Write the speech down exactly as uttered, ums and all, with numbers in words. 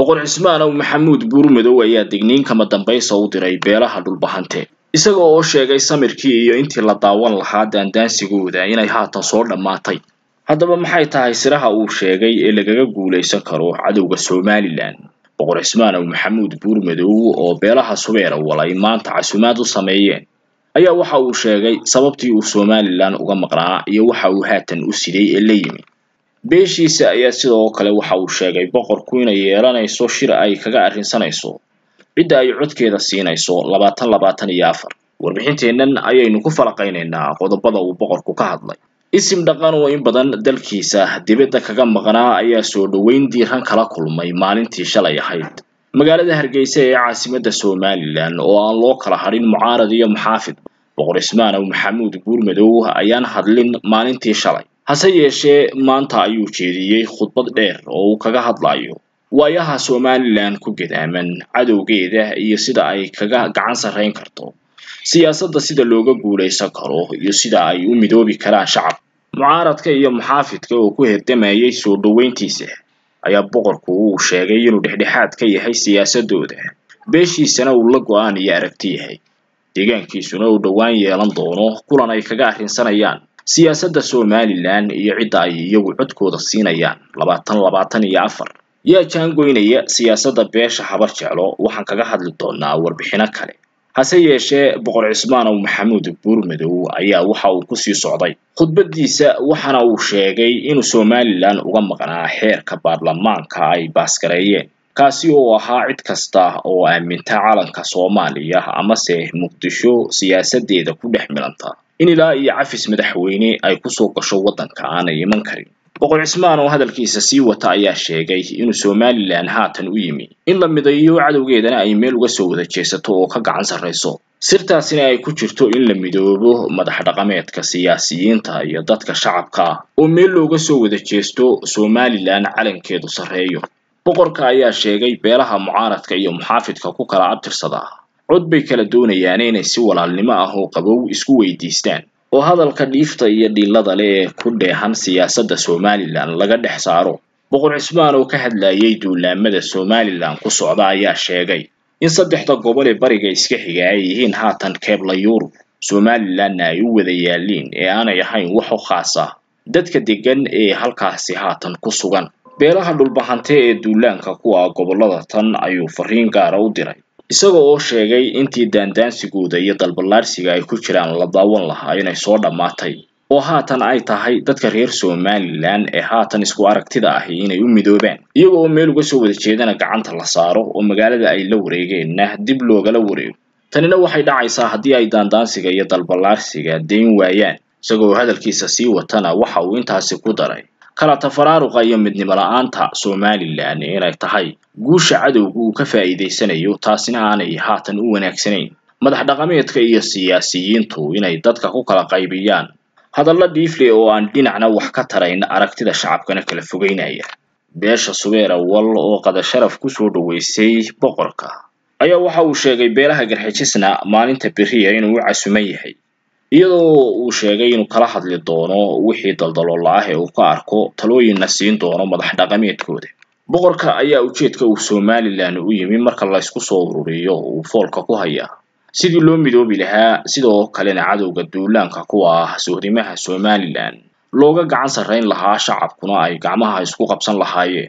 boqor Cismaan oo Maxamuud Buurmadow ayaa digniin kama dambaysa u diray beelaha dhulbahante isaga oo sheegay samirkii iyo intii la daawan lahaa daandaansigooda inay haatan soo dhamaatay haddaba maxay tahay siraha uu sheegay ee lagaga guuleysan karo cadawga Somaliland boqor Cismaan oo Maxamuud Buurmadow oo beelaha Subeer walay maanta casuumaad u sameeyeen ayaa waxa uu sheegay sababtii uu Somaliland uga maqnaa iyo waxa uu haatan u siday ee la yimi beeshiisa ayaa sidoo kale waxa uu sheegay boqorku inay yeelanayso shir ay kaga arrinsanayso cid ay codkeeda siinayso labaatan labaatan iyo afar warbixinteennan ayaynu ku falaqaynaynaa qodobada uu boqorku ka hadlay isim dhaqan oo in badan dalkiisa dibadda kaga maqnaa ayaa soo dhaweyn diiran kala kulmay maalintii shalay ahayd magaalada Hargeysa ee caasimadda Somaliland oo aan loo kala harin mucaarad iyo muxaafid boqor Cismaan oo Maxamuud Buurmadow ayaan hadlin maalintii shalay hase yeeshee maanta ayuu jeediyay khudbad dheer oo uu kaga hadlayo waayaha Somaliland ku gadaaman cadawgeeda iyo sida ay kaga gacan sareyn karto siyaasadda sida looga guuleysan karo iyo sida ay u midoobi karaan shacab mucaaradka iyo muxaafidka oo ku hirdamayay soo dhaweyntiisa ayaa boqorku uu sheegay inuu dhexdhexaad ka yahay siyaasadooda beeshiisana uu la go'aan iyo aragti yahay deegaankiisuna uu dhawaan yeelan doono kulan ay kaga arrinsanayaan siyaasadda Somaliland iyo cid ay iyagu codkooda siinayaan labaatan labaatan iyo afar yaa jaangoynaya siyaasadda beesha habar jeclo waxaan kaga hadli doonaa warbixino kale hase yeeshee boqor Cismaan oo Maxamuud Buurmadow ayaa waxa uu ku sii socday khudbadiisa waxana uu sheegay inuu Somaliland uga maqnaa xeerka baarlamaanka ay baaskareeyeen kaasi oo ahaa cid kasta oo aaminta calanka Soomaaliya ama se Muqdisho siyaasadeeda ku dhex milanta in ilaa iyo cafis madaxweyne ay ku soo gasho wadanka aanay iman karin boqor Cismaan oo hadalkiisa sii wata ayaa sheegay inuu Somaliland haatan u yimi in la mideeyo cadawgeedana ay meel uga soo wada jeesato oo ka gacan sareyso sirtaasina ay ku jirto in la midoobo madax dhaqameedka siyaasiyiinta iyo dadka shacabka oo meel looga soo wada jeesto Somaliland calankeedu sareeyo boqorka ayaa sheegay beelaha mucaaradka iyo muxaafidka ku kala abtirsada cod bay kala doonayaan inay si walaalnimo ah oo qabow isku weydiistaan oo hadalka dhiifta iyo dhilada leh ku dheehan siyaasadda Somaliland laga dhex saaro boqor Cismaan oo ka hadlayay duulaamada Somaliland ku socda ayaa sheegay in saddexda gobol ee bariga iska xiga ay yihiin haatan Keebla Yurub Somaliland ay u wada yaaliin ee aanay ahayn wax u khaas ah dadka degan ee halkaasi haatan ku sugan beelaha dhulbahante ee duulaanka kuwa gobolada tan ayuu fariin gaar ah u diray isagoo oo sheegay intii daandaansigooda iyo dalbalaarsiga ay ku jiraan la daawan lahaa inay soo dhamaatay oo haatan ay tahay dadka reer Somaliland ee haatan isku aragtida ah inay u midoobaan iyagoo meel uga soo wada jeedana gacanta la saaro oo magaalada ay la wareegeenna dib looga la wareego tanina waxay dhacaysaa haddii ay daandaansiga iyo dalbalaarsiga deyn waayaan isagoo hadalkiisa sii watana waxa uu intaasi ku daray kala tafaraaruqa iyo midnimo la'aanta Somaliland inay tahay guusha cadawgu uu ka faa'iideysanayo taasina aanay haatan u wanaagsanayn madax dhaqameedka iyo siyaasiyiintu inay dadka ku kala qaybiyaan hadalla dhiifle oo aan dhinacna wax ka tarayn aragtida shacabkana kala fogeynaya beesha Subeer wal oo qada sharaf ku soo dhaweysay boqorka ayaa waxa uu sheegay beelaha Garxajisna maalinta biriya inuu u casuuman yahay iyadoo uu sheegay inuu kala hadli doono wixii daldalool ah ee uu ka arko talooyinna siin doono madax dhaqameedkooda boqorka ayaa ujeedka uu Somaliland u yimi marka la isku soo ururiyo uu foolka ku haya sidii loo midoobi lahaa sidoo kalena cadawga duulaanka kuwa ah soodimaha Somaliland looga gacan sareyn lahaa shacabkuna ay gacmaha isku qabsan lahaayeen